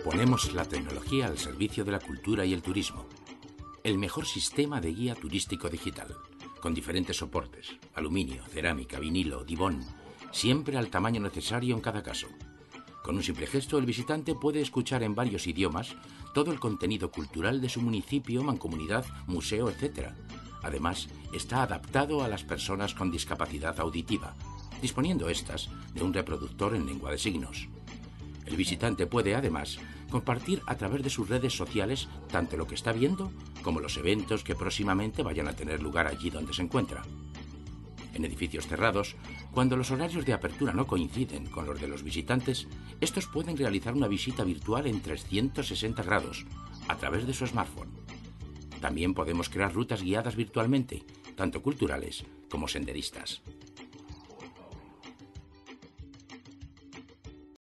Ponemos la tecnología al servicio de la cultura y el turismo. El mejor sistema de guía turístico digital, con diferentes soportes, aluminio, cerámica, vinilo, dibón, siempre al tamaño necesario en cada caso. Con un simple gesto, el visitante puede escuchar en varios idiomas todo el contenido cultural de su municipio, mancomunidad, museo, etc. Además, está adaptado a las personas con discapacidad auditiva, disponiendo éstas de un reproductor en lengua de signos. El visitante puede, además, compartir a través de sus redes sociales tanto lo que está viendo como los eventos que próximamente vayan a tener lugar allí donde se encuentra. En edificios cerrados, cuando los horarios de apertura no coinciden con los de los visitantes, estos pueden realizar una visita virtual en 360 grados a través de su smartphone. También podemos crear rutas guiadas virtualmente, tanto culturales como senderistas.